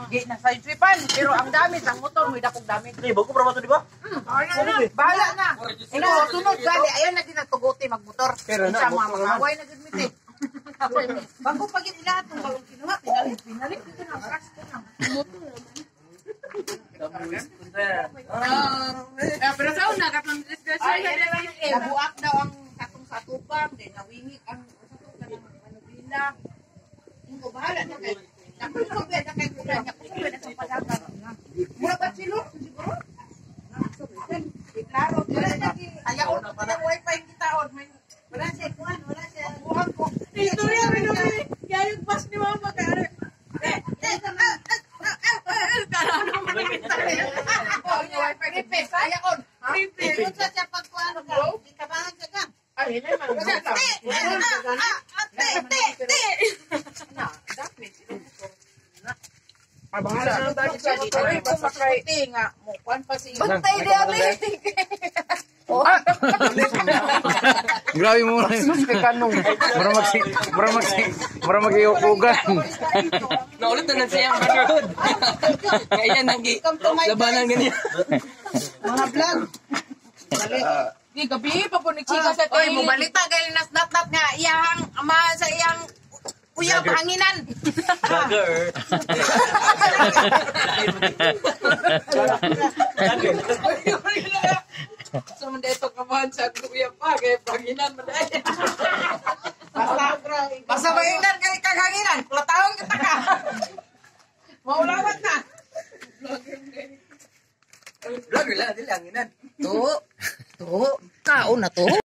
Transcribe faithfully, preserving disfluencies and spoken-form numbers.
Di na side sweepan, pero ang damit ang motor mo dakog damit. Di bago para to di ba? Hmm, bahala na. Ino sunod gali ayan na ginatuguti magmotor. Pero na sa mga mangaway na gid miti. Bago pag ilahat ng balong kinuha, pinalit pinalit dito na crash ko na. Ah, pero sa una katong discussion Nabuak daw ang katong satupang, then nawingit ang satupang ng Manubila. Hindi ko bahala na kay. Nakuha ko ba na kay kuya niya, kuya na sa padagan. Mura ba silo? Siguro? Klaro, wala na ki. Ayaw ko na wifi kita on. Wala siya kuan, wala siya. Buhang ko. Istorya rin naman. Kaya yung pas ni mama kaya. Eh, eh, Kala naman ang istorya. oh, yung wifi ni Pes, ayaw on. Prepare. Kung sa siya pagkuano ka, di ka ba ka ka? Ay, hindi man. Te, te, te, te. Na, dapat. Abangan na tayo sa motor. Basta kay nga mo kuan pa si. Bantay di ali. Grabe mo na. Kanong. Mura magsi, mura magsi, mura mag-iukugan. Naulit na lang siya ang brotherhood. Kaya nagi labanan ganyan. Mga vlog. Di gabi pa po nagchika sa Oy, tayo. mo balita kay nas nat nat nga iyang ama sa iyang uyab hanginan. Vlogger. So, man dito kamahan sa kuya pa. Kaya panginan mo dahil. Basta basta mainan kay kaghanginan. Platawon kita ka. Maulawat na. Vlogger lang, dili hanginan. To. To. Kaon na to.